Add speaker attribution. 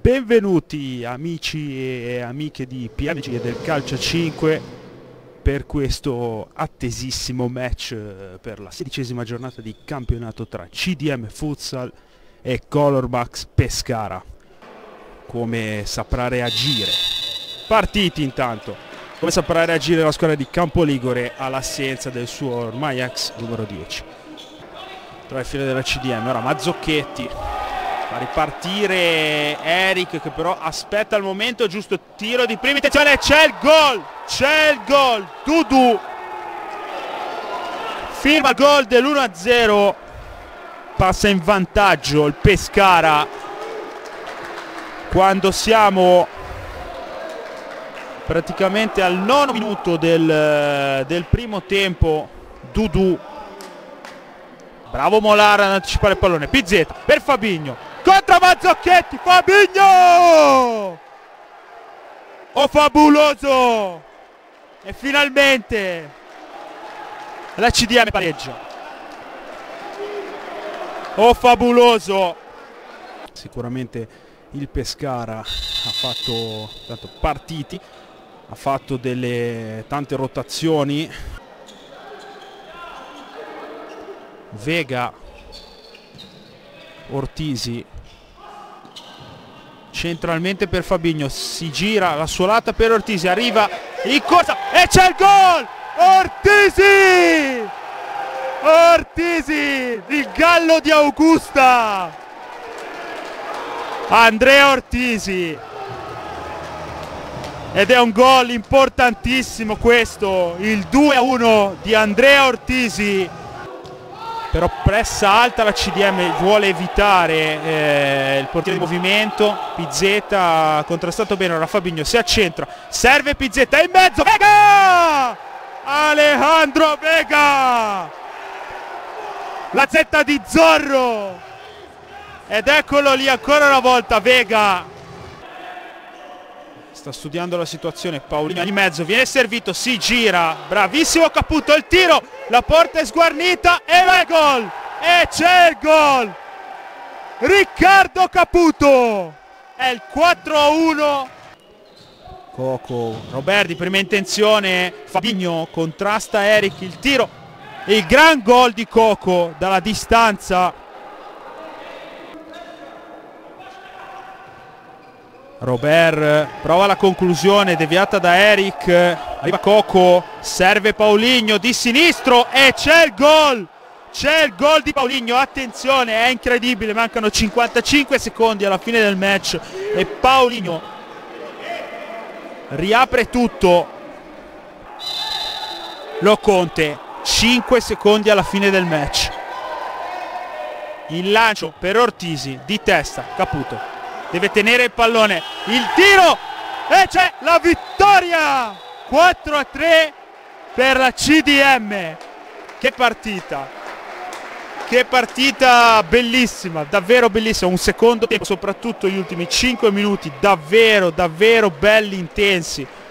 Speaker 1: Benvenuti amici e amiche di PMG e del Calcio 5 per questo attesissimo match per la 16ª giornata di campionato tra CDM Futsal e Colormax Pescara. Come saprà reagire? Partiti intanto. Come saprà reagire la squadra di Campoligure all'assenza del suo ormai ex numero 10? Tra le file della CDM, ora Mazzocchetti. Fa ripartire Eric che però aspetta il momento giusto, tiro di prima intenzione, c'è il gol, Dudu firma il gol dell'1-0, passa in vantaggio il Pescara quando siamo praticamente al 9° minuto del primo tempo. Dudu, bravo Molara ad anticipare il pallone, Pizzetta per Fabigno contro Mazzocchetti, Fabigno! Oh fabuloso! E finalmente la CDM pareggia. Oh fabuloso! Sicuramente il Pescara ha fatto tanto partiti, ha fatto delle tante rotazioni. Vega, Ortisi centralmente per Fabigno, si gira la sua lata per Ortisi, arriva in corsa e c'è il gol! Ortisi, il gallo di Augusta, Andrea Ortisi, ed è un gol importantissimo questo, il 2-1 di Andrea Ortisi. Però pressa alta la CDM, vuole evitare il portiere di movimento. Pizzetta ha contrastato bene, ora Fabigno si accentra, serve Pizzetta in mezzo, Vega! Alejandro Vega! La Z di Zorro! Ed eccolo lì ancora una volta Vega! Sta studiando la situazione, Paolino in mezzo, viene servito, si gira, bravissimo Caputo, il tiro, la porta è sguarnita e va il gol! E c'è il gol! Riccardo Caputo! È il 4-1. Coco, Roberti, prima intenzione, Fabigno contrasta Eric, il tiro, il gran gol di Coco dalla distanza. Robert prova la conclusione deviata da Eric, arriva Coco, serve Paulinho di sinistro e c'è il gol di Paulinho. Attenzione, è incredibile, mancano 55 secondi alla fine del match e Paulinho riapre tutto. Lo Conte, 5 secondi alla fine del match, il lancio per Ortisi di testa, Caputo deve tenere il pallone, il tiro e c'è la vittoria 4-3 per la CDM. Che partita bellissima, davvero bellissima, un secondo tempo, soprattutto gli ultimi 5 minuti davvero belli, intensi.